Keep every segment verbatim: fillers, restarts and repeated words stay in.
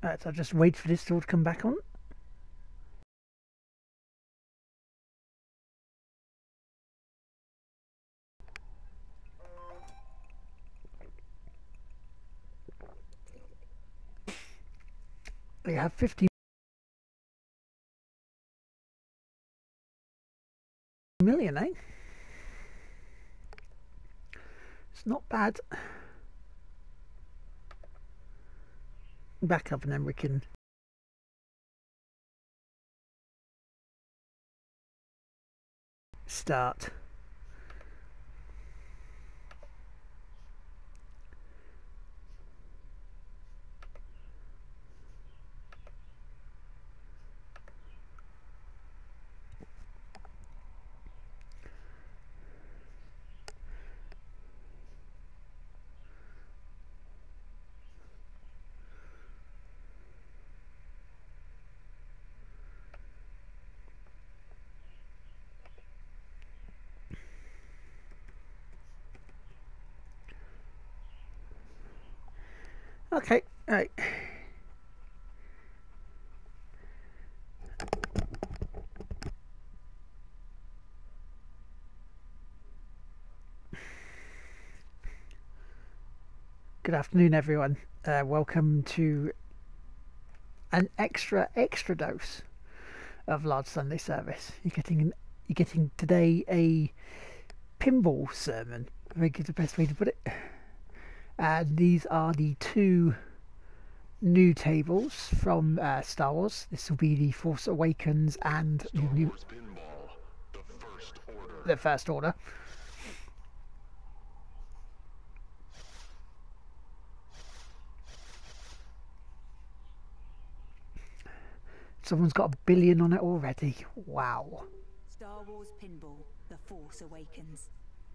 Alright, so I'll just wait for this door to come back on. We have fifteen million, eh? It's not bad. Back up and then we can start. Okay, right. Good afternoon, everyone. Uh, welcome to an extra extra dose of Large Sunday Service. You're getting an, you're getting today a pinball sermon. I think is the best way to put it. And these are the two new tables from uh, Star Wars. This will be the Force Awakens and Star the new Wars Pinball, the First Order. the First Order. Someone's got a billion on it already. Wow. Star Wars Pinball, The Force Awakens.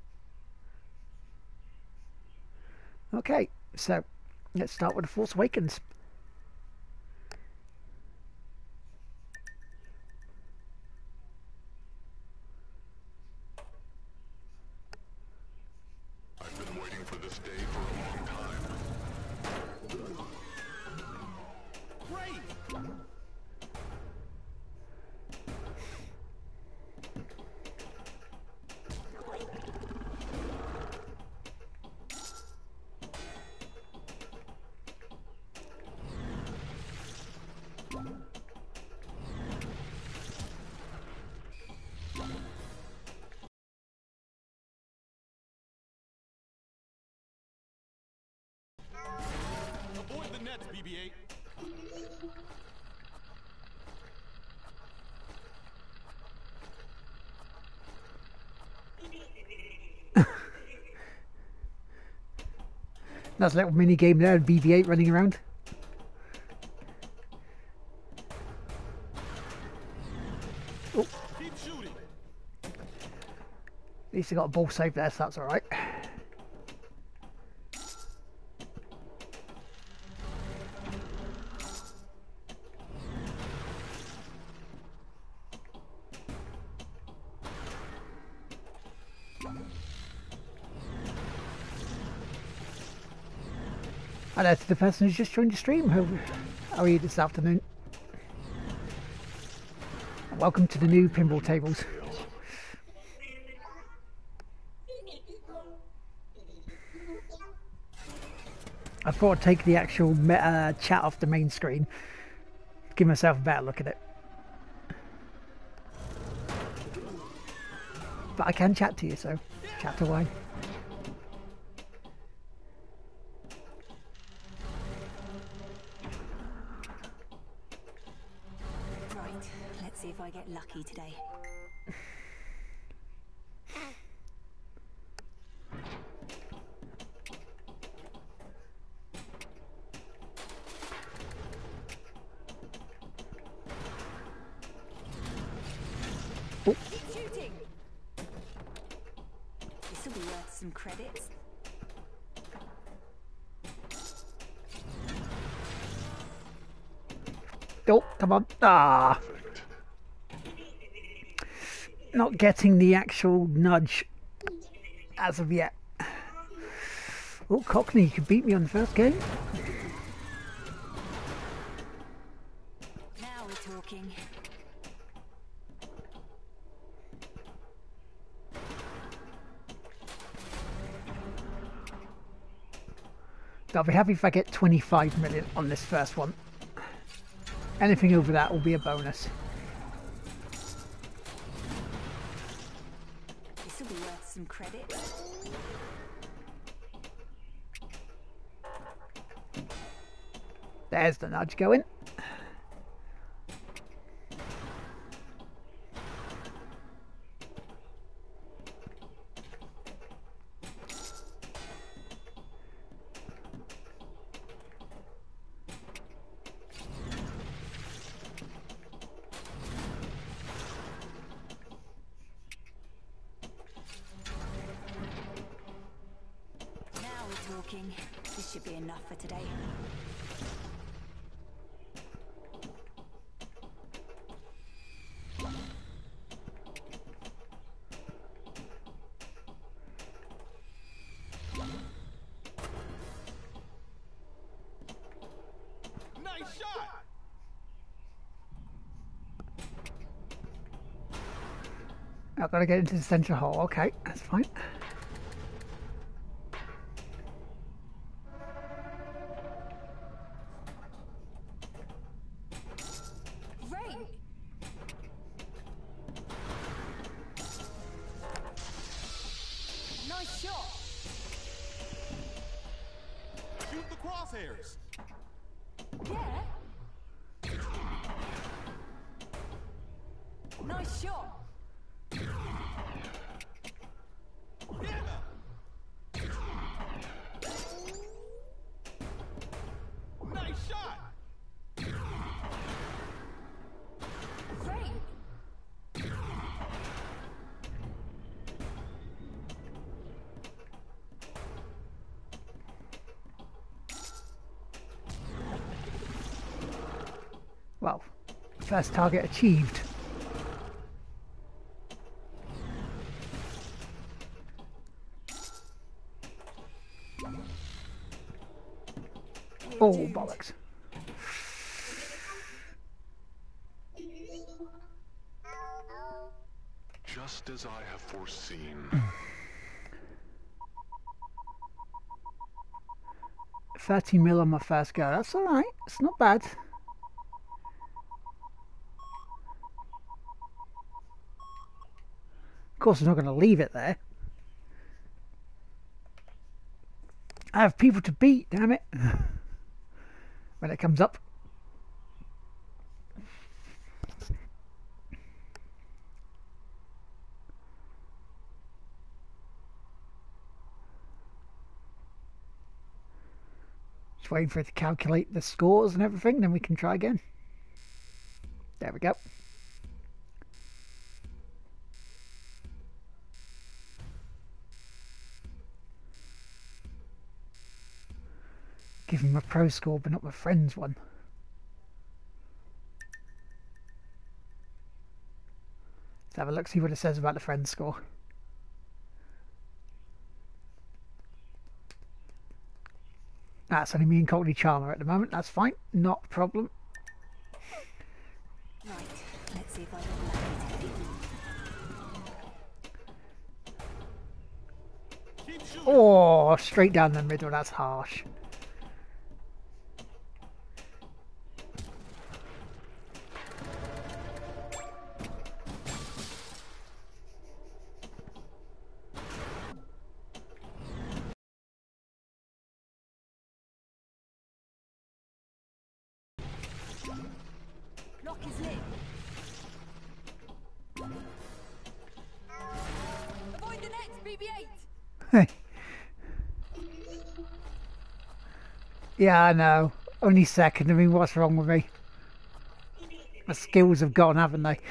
Okay, so let's start with The Force Awakens. I've been waiting for this day for a long time. Great! Avoid the nets, B B eight. That's a little mini game there, B B eight running around. Oh. Keep shooting. At least I got a ball save there, so that's alright. Hello to the person who's just joined the stream. How, how are you this afternoon? Welcome to the new pinball tables. I thought I'd take the actual uh, chat off the main screen. Give myself a better look at it. But I can chat to you, so chat away. Right, let's see if I get lucky today. Oh. Keep shooting! This will be worth some credits. Oh, come on. Ah. Not getting the actual nudge as of yet. Oh, Cockney, you could beat me on the first game. I'll be happy if I get twenty-five million on this first one. Anything over that will be a bonus. This will be worth some credit. There's the nudge going. This should be enough for today. Nice shot. I've got to get into the centre hole. Okay, that's fine. Nice shot. Shoot the crosshairs. Yeah. Nice shot. Yeah. Nice shot. Great. Well, first target achieved. Oh, bollocks. Just as I have foreseen. thirty mil on my first go. That's alright. It's not bad. Of course, I'm not going to leave it there. I have people to beat, damn it. When it comes up. Just waiting for it to calculate the scores and everything, then we can try again. There we go. Give him a pro score, but not my friend's one. Let's have a look, see what it says about the friend's score. That's only me and Courtney Charmer at the moment. That's fine, not a problem. Right, let's see if I can Keep shooting. Oh, straight down the middle. That's harsh. Lock is lit. Avoid the nets, B B eight. Yeah, I know. Only second. I mean, what's wrong with me? My skills have gone, haven't they?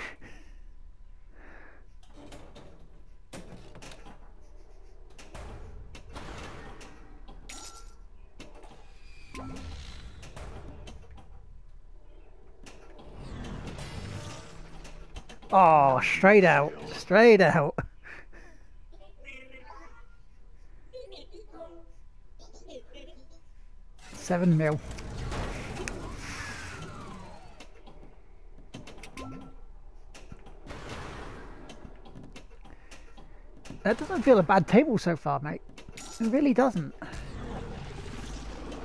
Oh, straight out. Straight out. Seven mil. That doesn't feel a bad table so far, mate. It really doesn't.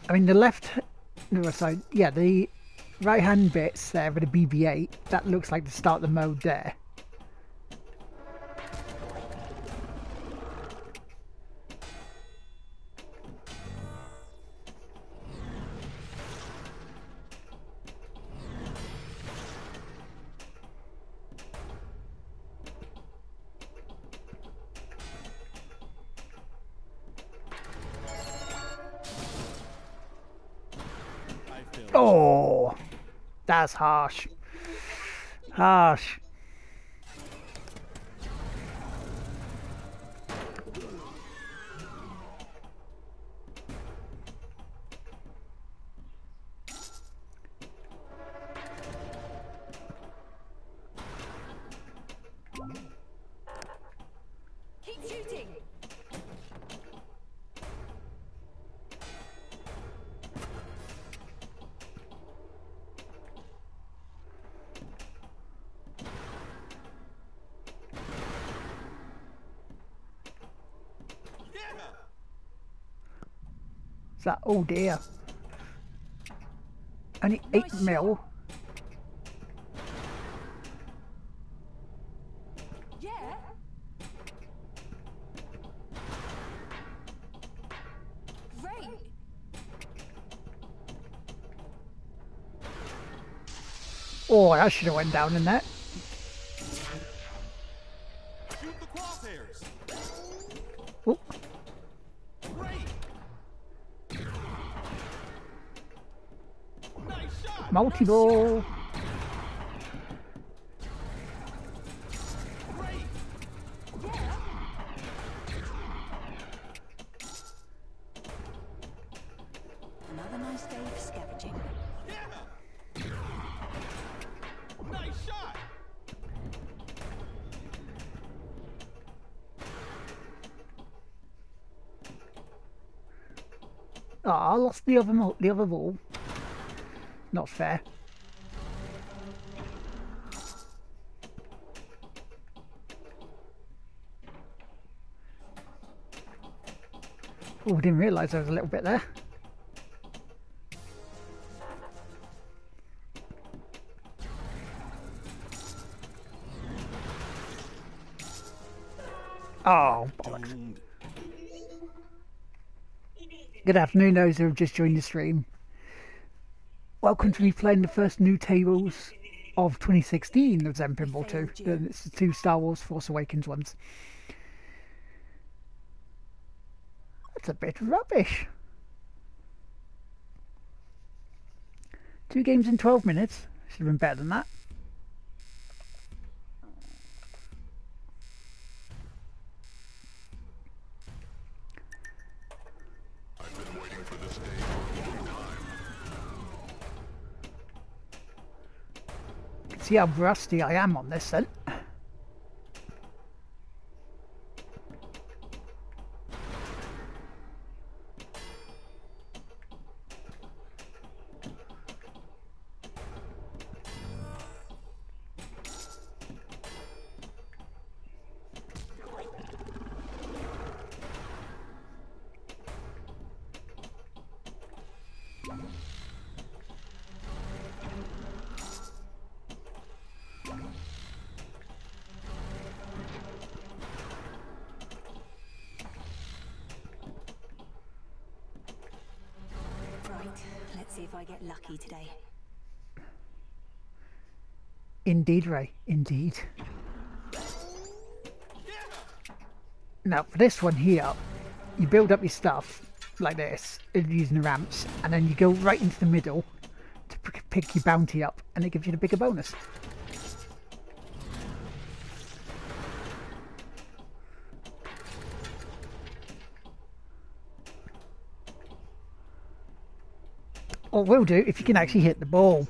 I mean, the left, no, sorry, yeah, the right hand bits there with the B B eight, that looks like the start of the mode there. Oh, that's harsh. Harsh. Keep shooting. Is that, oh dear. Only eight Nice mil. Yeah. Great. Oh, that should have went down in that. Shoot the crosshairs. Oh, Great. Nice shot. multi-ball. Great. Yeah. Another nice day for scavenging. Yeah. Nice shot. Oh, I lost the other mo- the other ball. Not fair. Oh, didn't realise there was a little bit there. Oh, bollocks. Doomed. Good afternoon, those who have just joined the stream. Welcome to me playing the first new tables of twenty sixteen of Zen Pinball two. The- It's the two Star Wars Force Awakens ones. That's a bit rubbish. Two games in twelve minutes. Should have been better than that. I've been waiting for this day for a long time. See how rusty I am on this then. Right. Let's see if I get lucky today. Indeed, Ray. Indeed. Now, for this one here, you build up your stuff like this, using the ramps, and then you go right into the middle to p- pick your bounty up, and it gives you the bigger bonus. Or will do if you can actually hit the ball.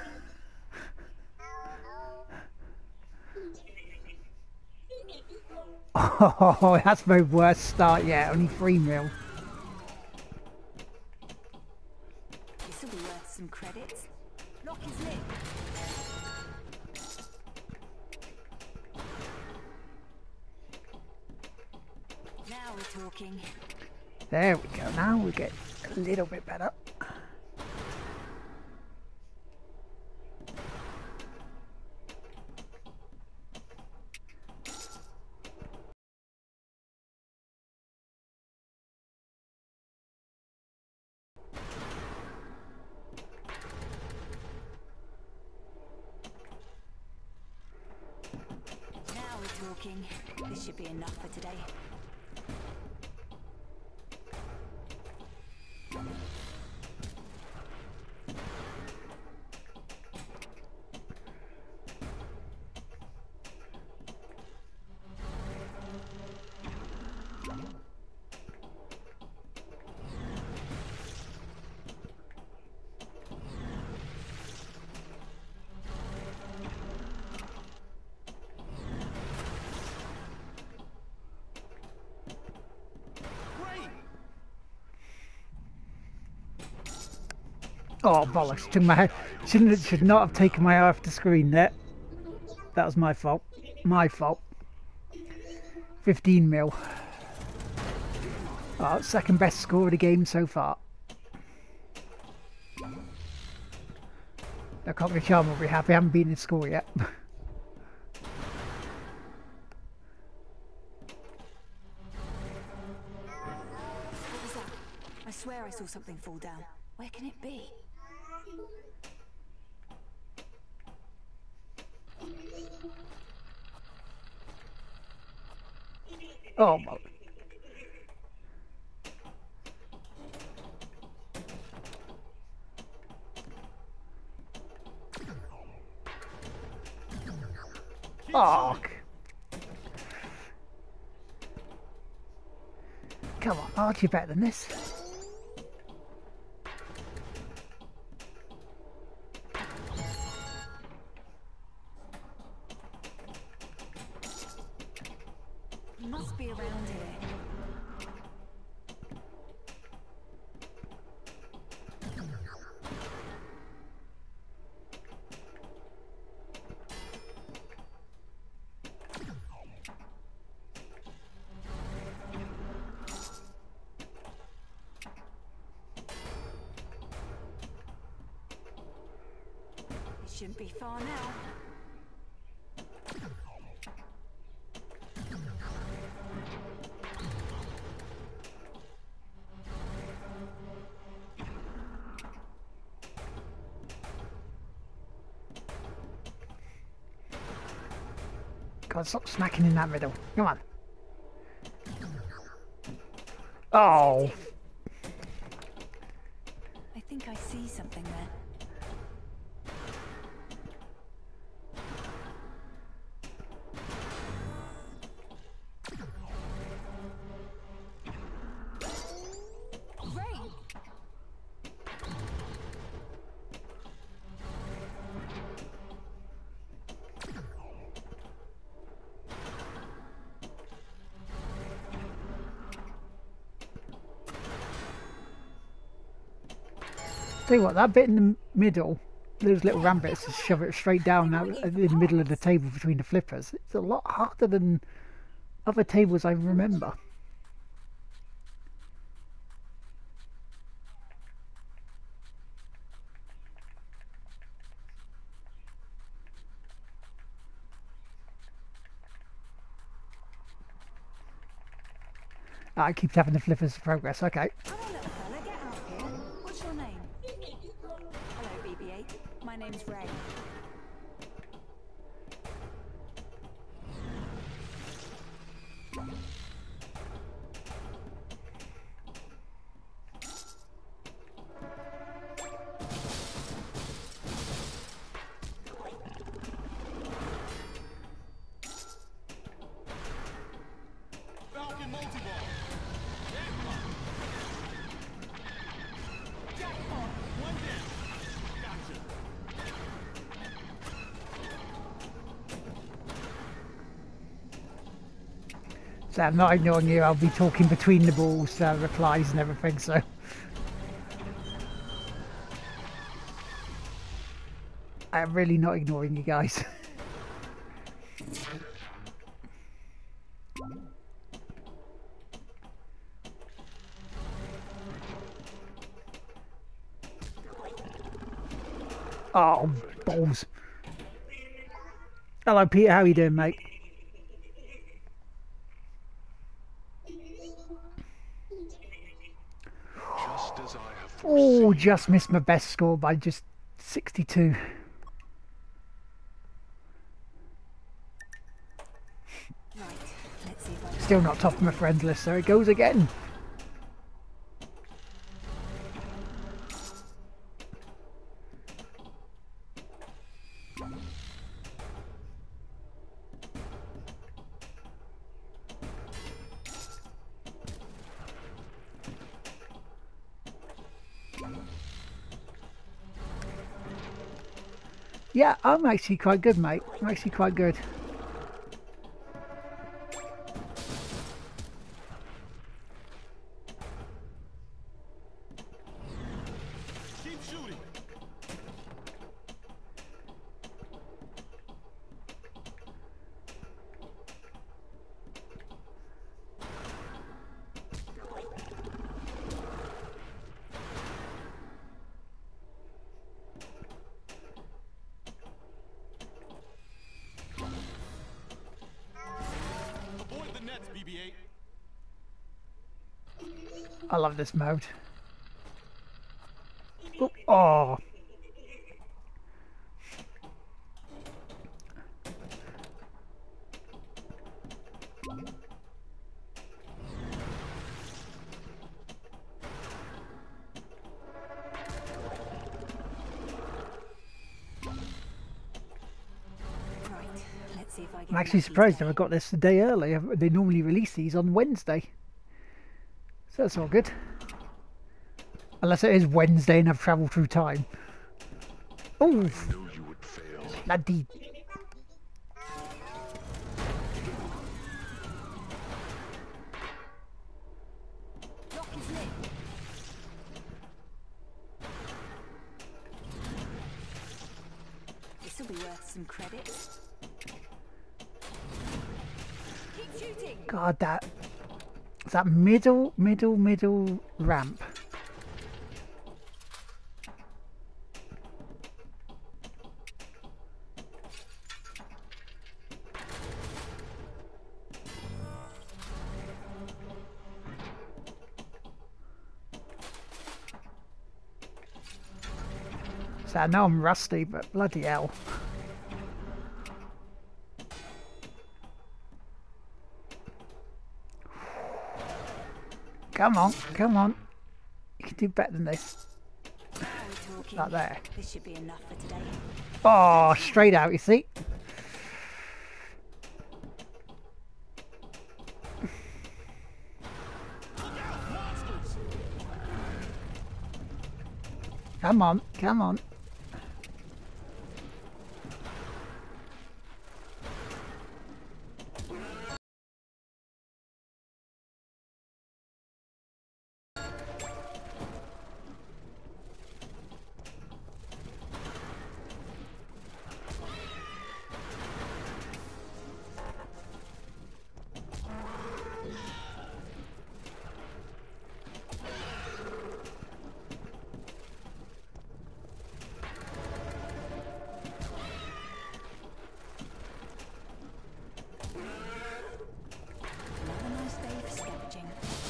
Oh, that's my worst start yet. Only three mil. This will be worth some credits. Lock is lit. Now we're talking. There we go. Now we get a little bit better. looking. This should be enough for today. Oh bollocks! Took my head. Shouldn't should not have taken my eye off the screen there. That was my fault. My fault. Fifteen mil. Oh, second best score of the game so far. I can't be charmed. Will be happy. I haven't beaten the score yet. What was that? I swear I saw something fall down. Where can it be? Oh my. Oh. Come on, aren't you better than this? He must be around here. It shouldn't be far now. God, stop smacking in that middle. Come on. Oh. I think I see something there. Rain! Tell you what, that bit in the middle, those little round bits, to shove it straight down now in the middle of the table between the flippers, it's a lot harder than other tables I remember. I keep tapping the flippers for progress, okay. Come on, little fella, get out here. What's your name? Hello, B B eight. My name's Ray. Falcon multi-ball. Jackpot. One down. Gotcha. So I'm not ignoring you, I'll be talking between the balls, uh, replies and everything, so. I'm really not ignoring you guys. Oh, balls. Hello Peter, how you doing, mate? Just as I have Oh, foreseen. just missed my best score by just sixty-two. Still not top of my friends list, so it goes again. Yeah, I'm actually quite good, mate. I'm actually quite good. Keep shooting. Avoid the nets, B B eight. I love this mode. Oh, oh. Right, let's see if I get I'm actually lucky surprised today. I got this a day early. They normally release these on Wednesday. So that's all good. Unless it is Wednesday and I've travelled through time. Oh, Knew you would fail. bloody. Lock is lit. This'll be worth some credits. Keep shooting. God, that. That middle, middle, middle ramp. So I know I'm rusty, but bloody hell. Come on, come on. You can do better than this. Now we're talking. Like there. This should be enough for today. Oh, straight out, you see? Come on, come on. Another nice day for scavenging.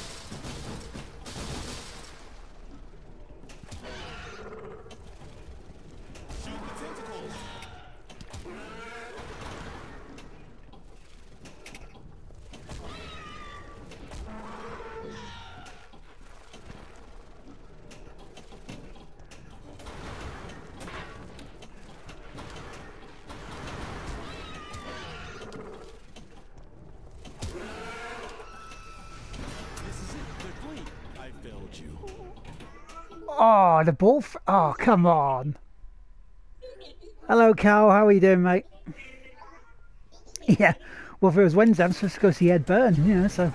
Shoot the tentacles. This is it. They're clean. I failed you. Oh, the ball. F oh, come on. Hello, Cal. How are you doing, mate? Yeah. Well, if it was Wednesday, I'm supposed to go see Ed Byrne, you know, so.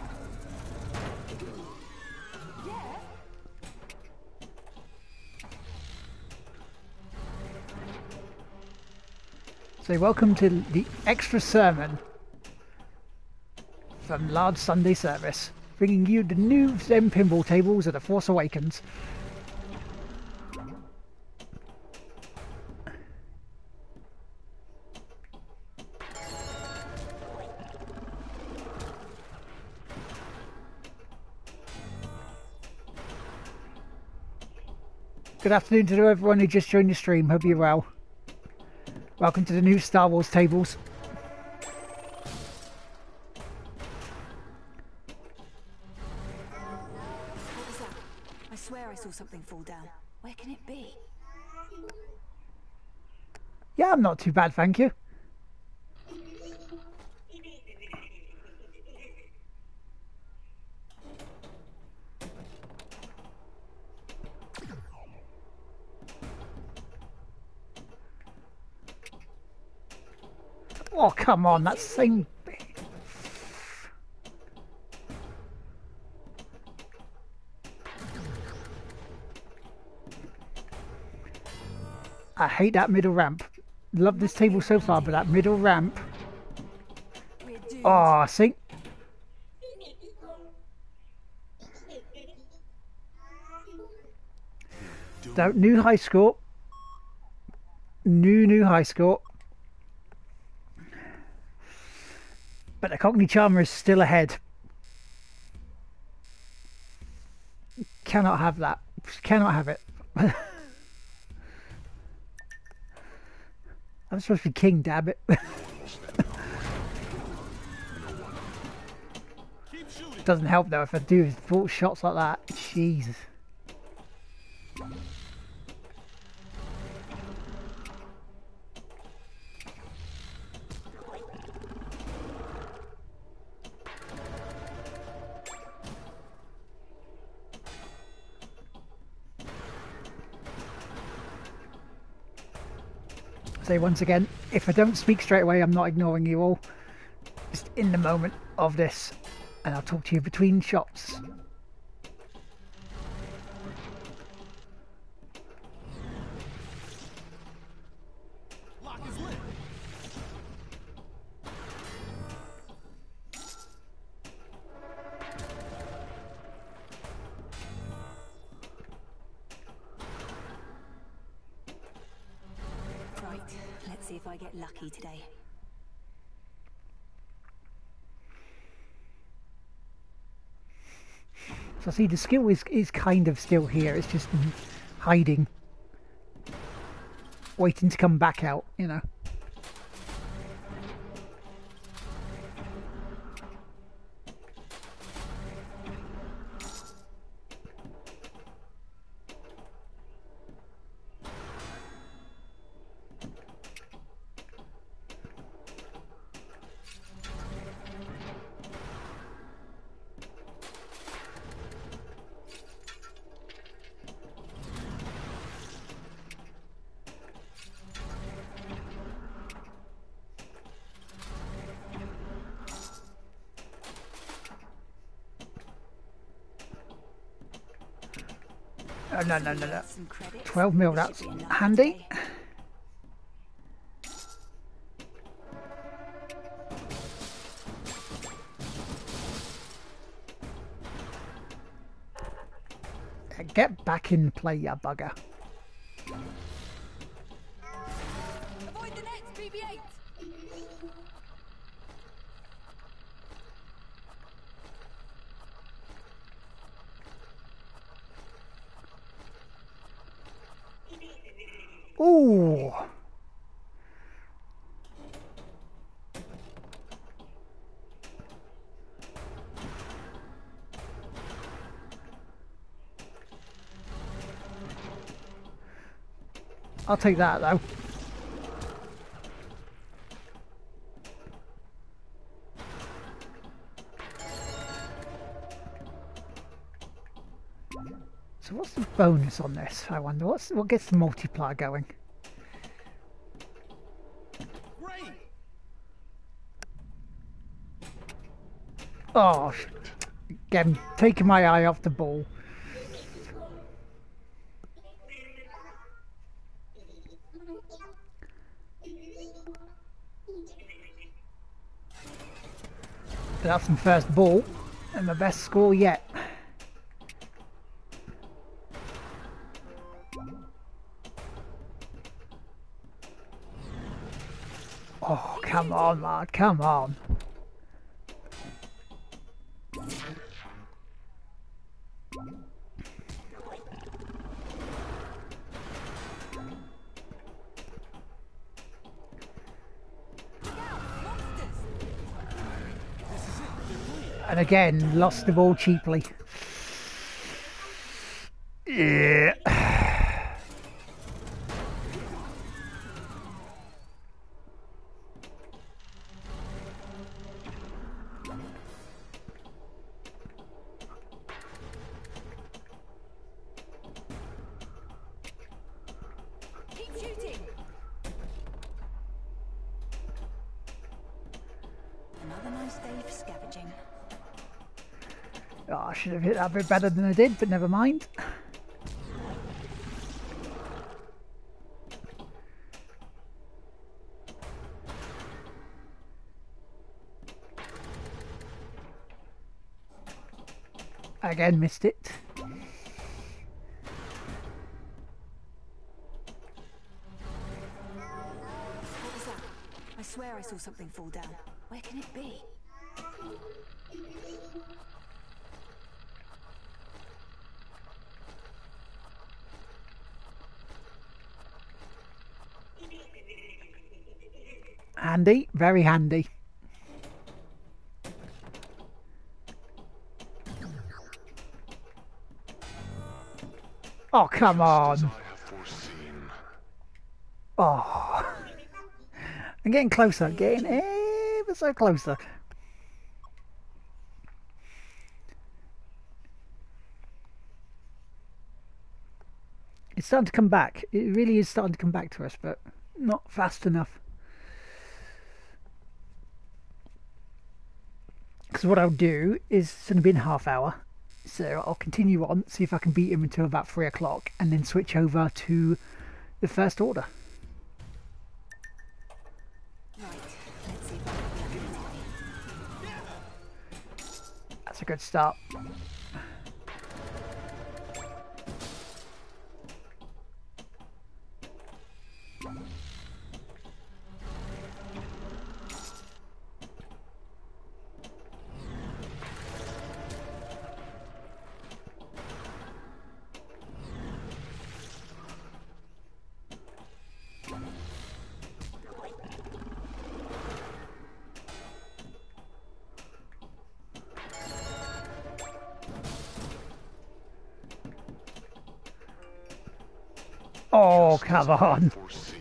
So, welcome to the extra sermon from Large Sunday Service, bringing you the new Zen pinball tables at the Force Awakens. Good afternoon to everyone who just joined the stream. Hope you're well. Welcome to the new Star Wars tables. something fall down. Where can it be? Yeah, I'm not too bad, thank you. Oh, come on, that same... I hate that middle ramp. Love this table so far, but that middle ramp... We're doomed. Oh, see? So, new high score. New, new high score. But the Cockney Charmer is still ahead. Cannot have that. Cannot have it. I'm supposed to be king, damn it. Keep shooting. Doesn't help though if I do four shots like that. Jesus. Say once again, if I don't speak straight away, I'm not ignoring you all. Just in the moment of this, and I'll talk to you between shots. Lock is lit. Right, let's see if I get lucky today. So see, the skill is, is kind of still here. It's just hiding. Waiting to come back out, you know. Oh, no, no, no, no. Some credits. twelve mil, This that's should be enough handy. today. Get back in play, ya bugger. Avoid the nets, B B eight. Ooh. I'll take that though. So what's the bonus on this? I wonder what's what gets the multiplier going. Great. Oh, sh- again, taking my eye off the ball. That's my first ball and my best score yet. Oh, come on, man, come on. And again, lost the ball cheaply. Yeah. Keep shooting. Another nice day for scavenging. Oh, I should have hit that a bit better than I did, but never mind. Again, missed it. What was that? I swear I saw something fall down. Where can it be? Handy, very handy. Oh, come As on. I have foreseen. Oh. I'm getting closer, getting ever so closer. It's starting to come back. It really is starting to come back to us, but not fast enough. Because what I'll do is it's going to be in a half hour. So I'll continue on, see if I can beat him until about three o'clock, and then switch over to the First Order. Right, let's see if I can be lucky. That's a good start. Oh, come on. Foreseen.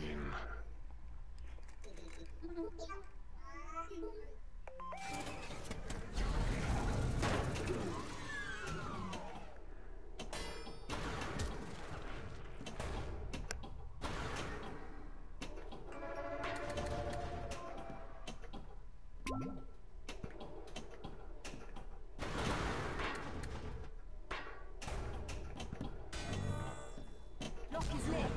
Lock is lit.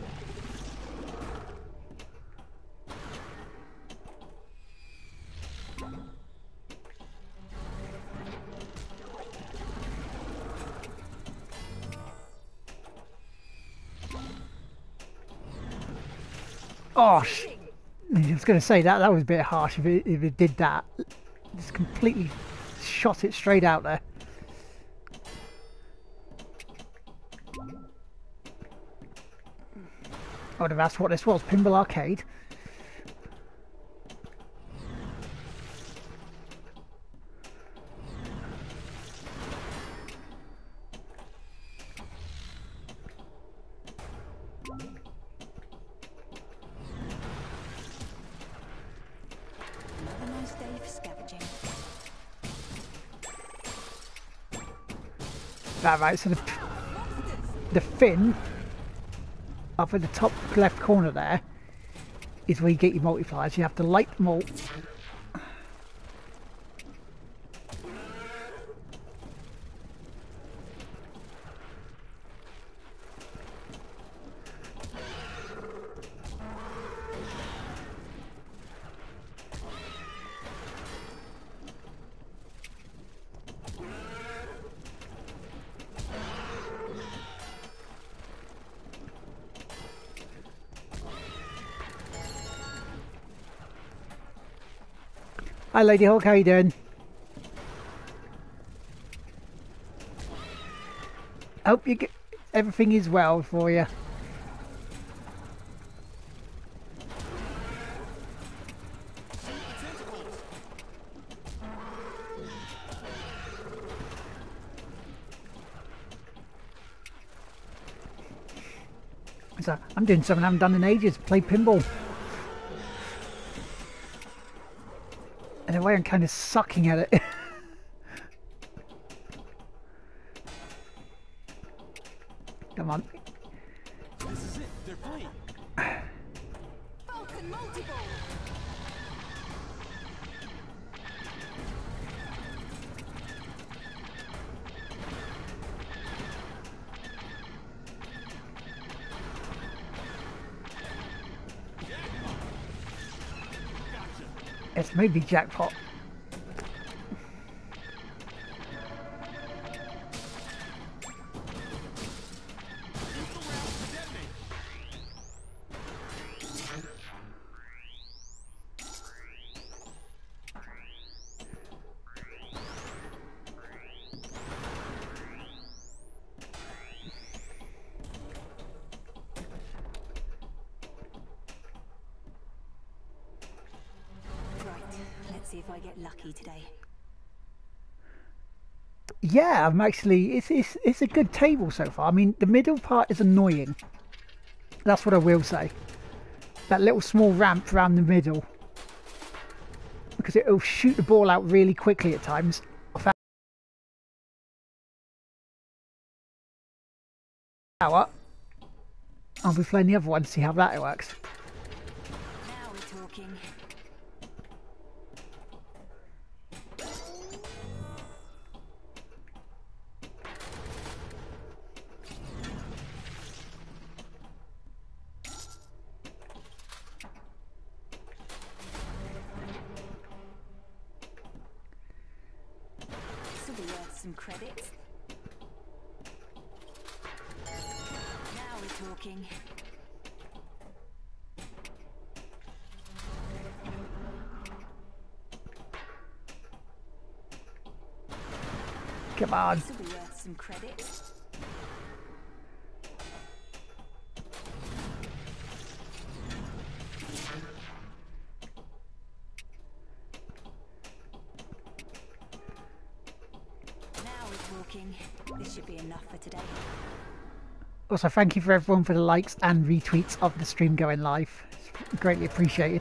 Oh, sh I was going to say that that was a bit harsh if it, if it did that. Just completely shot it straight out there. I would have asked what this was, Pinball Arcade. Another nice day for scavenging. That right, so the, the fin up at the top left corner there is where you get your multipliers. You have to light them all. Hi Lady Hawk, how you doing? Hope you get everything is well for you. So I'm doing something I haven't done in ages. Play pinball. In a way, I'm kind of sucking at it. Come on. This is it. They're fleeing. Falcon multiple. It's maybe jackpot. See if I get lucky today. Yeah, I'm actually. It's it's it's a good table so far. I mean, the middle part is annoying. That's what I will say. That little small ramp around the middle, because it'll shoot the ball out really quickly at times. I found out. I'll be playing the other one to see how that works. Now we're talking. This will be worth some credits. Now we're talking. Come on. This will be worth some credits. Now we're talking. This should be enough for today. Also, thank you for everyone for the likes and retweets of the stream going live. It's greatly appreciated.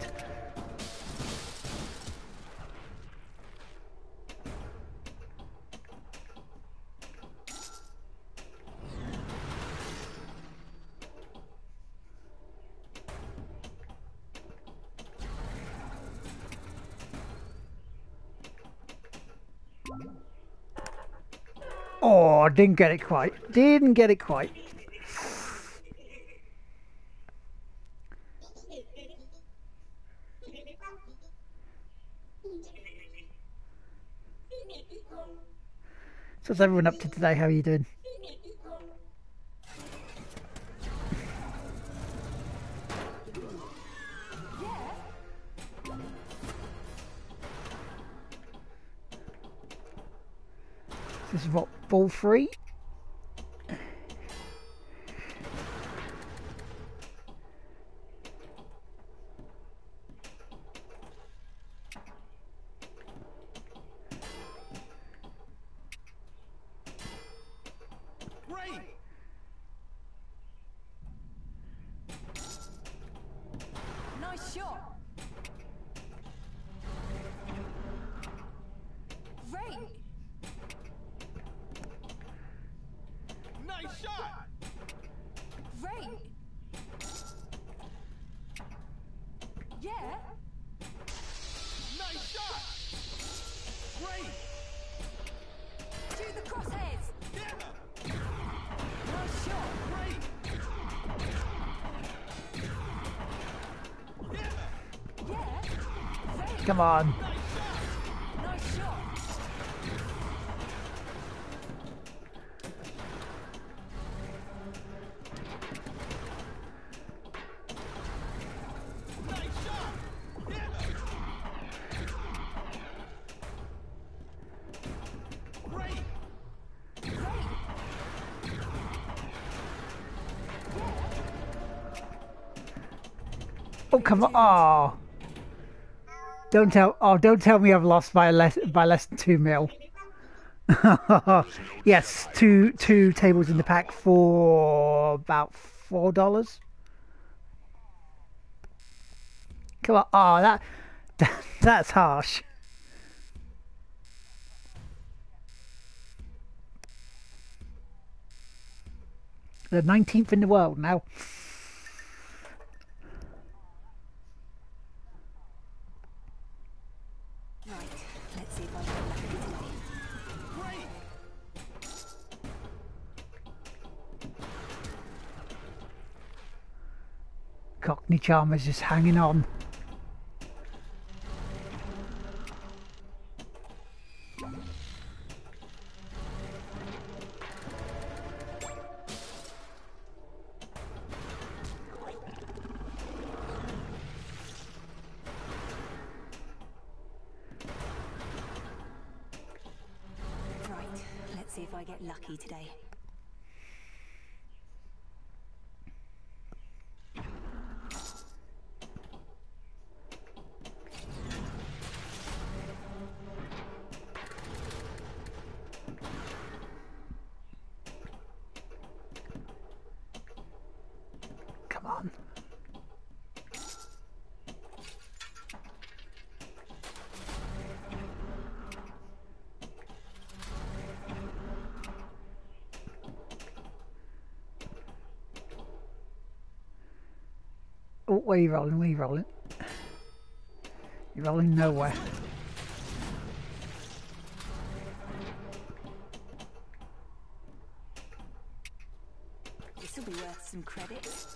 Oh, didn't get it quite. Didn't get it quite. So what's everyone up to today? How are you doing? This is what, ball three? Great. Nice shot. Great. Nice shot. Great. Yeah. Nice shot. Great. To the crosshairs. Yeah. Nice shot. Great. Yeah. Yeah. Great. Come on. Nice shot. Nice shot. Yeah. Great. Oh, come on. Oh. Don't tell oh don't tell me I've lost by less by less than two mil. Yes, two two tables in the pack for about four dollars. Come on. Oh, that, that that's harsh. The nineteenth in the world now. Right, let's see if I can lucky today. Great! Cockney Charmer's just hanging on. Right, let's see if I get lucky today. Come on. Oh, where are you rolling? Where are you rolling? You're rolling nowhere. This'll be worth some credits.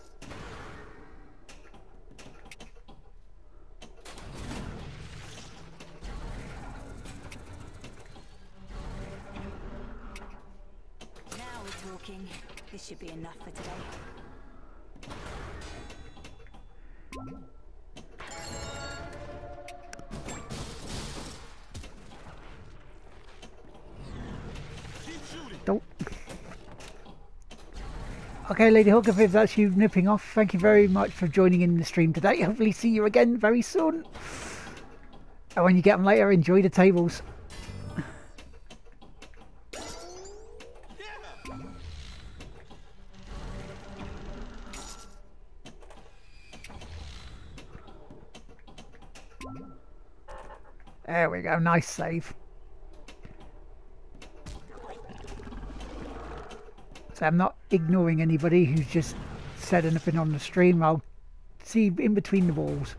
Now we're talking. This should be enough for today. Keep shooting! Don't. Okay, Lady Hawk, if that's you nipping off, thank you very much for joining in the stream today. Hopefully see you again very soon. And when you get them later, enjoy the tables. Yeah! There we go, nice save. So I'm not ignoring anybody who's just said anything on the stream. I'll see in between the walls.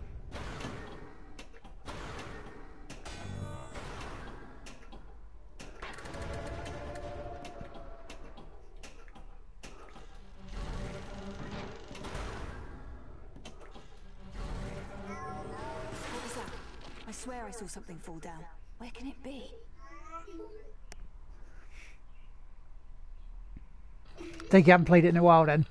What was that? I swear I saw something fall down. Where can it be? Think you haven't played it in a while then.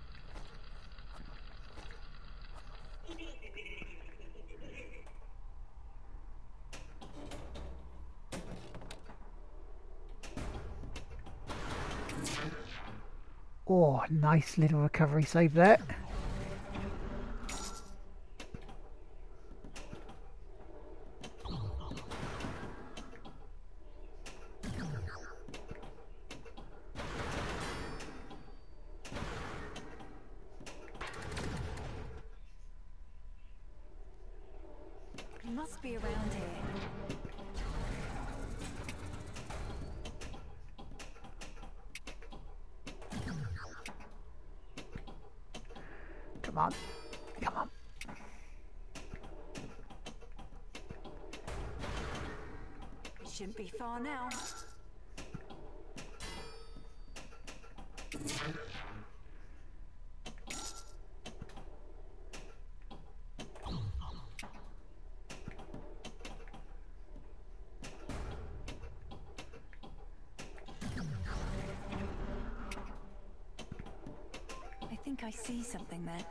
Oh, nice little recovery save there. It must be around here. Come on. Come on. It shouldn't be far now. I think I see something there.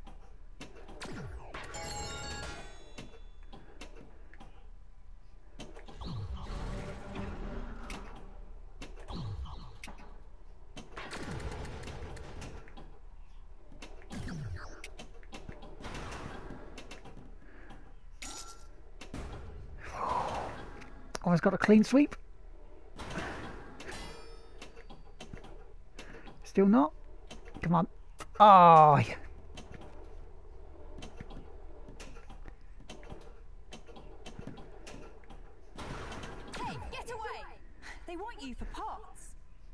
Almost got a clean sweep. Still not. Come on. Oh, yeah. They want you for pots.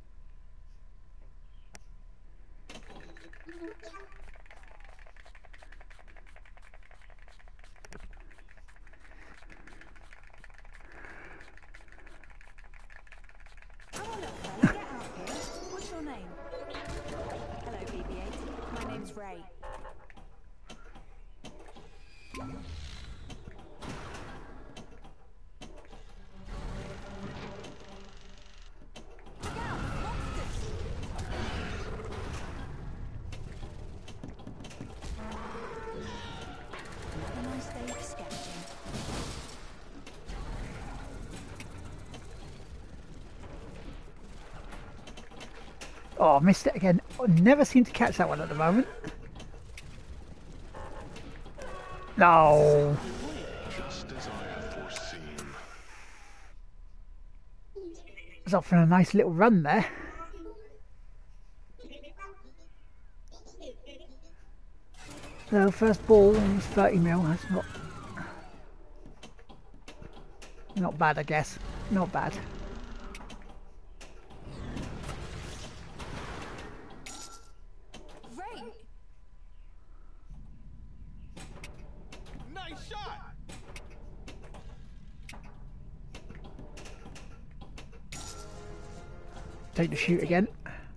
Come on, look, fella, get out here. What's your name? Hello, B B eight. My name's Ray. Look out, monsters! Have a nice day for sketching. Oh, I missed it again. I never seem to catch that one at the moment. No. Just as I had foreseen. I was off on a nice little run there. So first ball was thirty mil. That's not not bad, I guess. Not bad. Ray! Nice shot. Take the shoot again.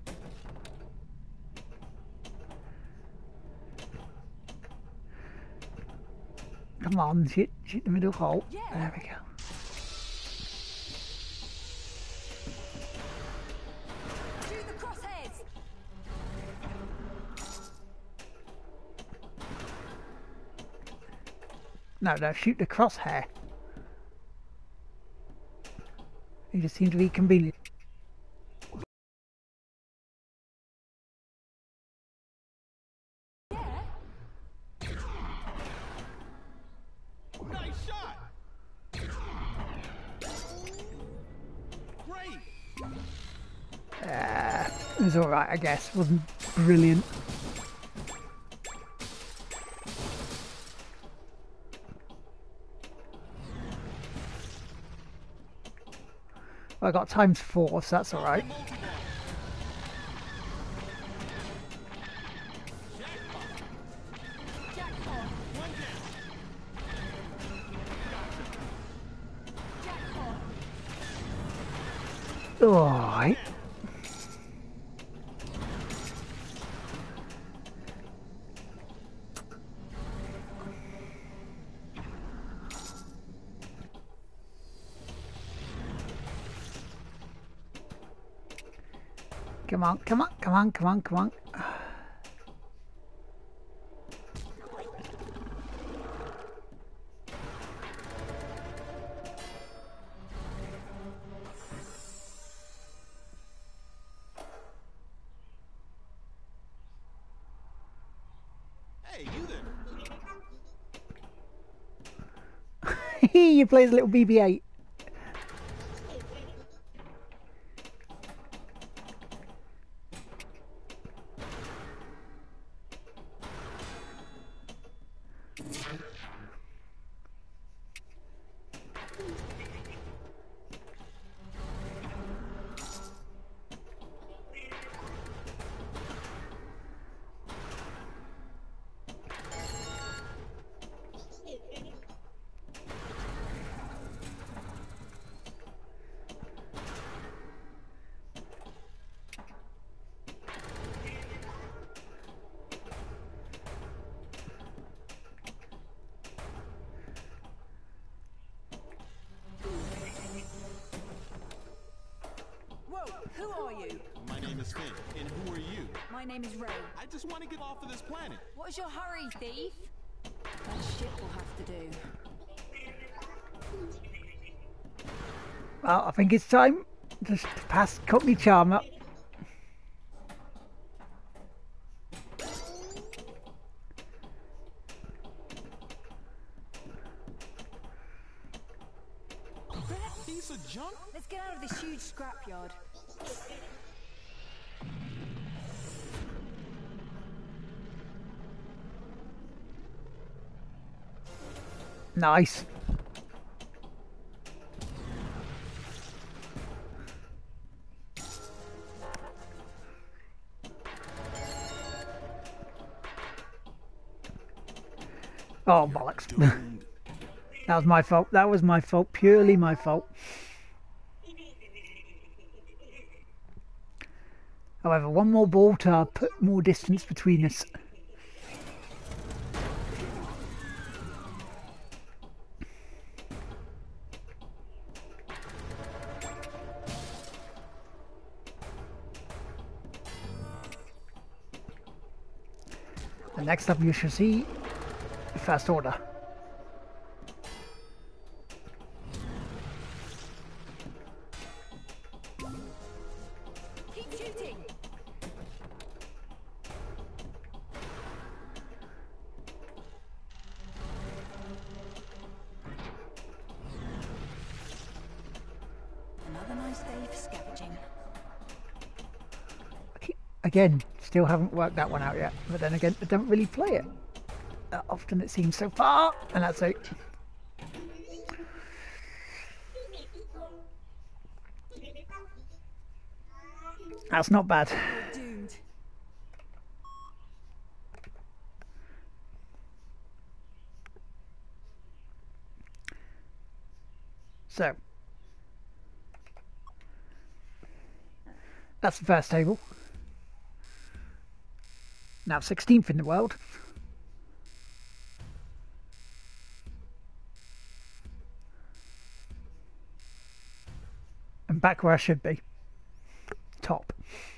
Come on, shoot, shoot the middle hole. Yeah. There we go. Shoot the crosshairs! No, no, shoot the crosshair. You just seem to be convenient. Yeah? Nice shot. Great. Uh, it was alright, I guess. Wasn't brilliant. Well, I got times four, so that's alright. Jackpot! One down. Jackpot! Alright. Come on, come on, come on, come on, come on. Hey, you there? You play as a little B B eight. Whoa, who are you? My name is Finn, and who are you? My name is Ray. I just want to get off of this planet. What's your hurry, thief? That ship will have to do. Well, I think it's time to s- pass Cockney Charm up. That piece of junk? Let's get out of this huge scrapyard. Nice. Oh, bollocks. Doomed. That was my fault. That was my fault. Purely my fault. However, one more ball to put more distance between us. And next up you shall see the First Order. Keep shooting. Another nice day for scavenging. Again, still haven't worked that one out yet. But then again, I don't really play it that often, it seems so far. And that's it. That's not bad. Doomed. So, that's the first table. Now sixteenth in the world. And back where I should be. Top.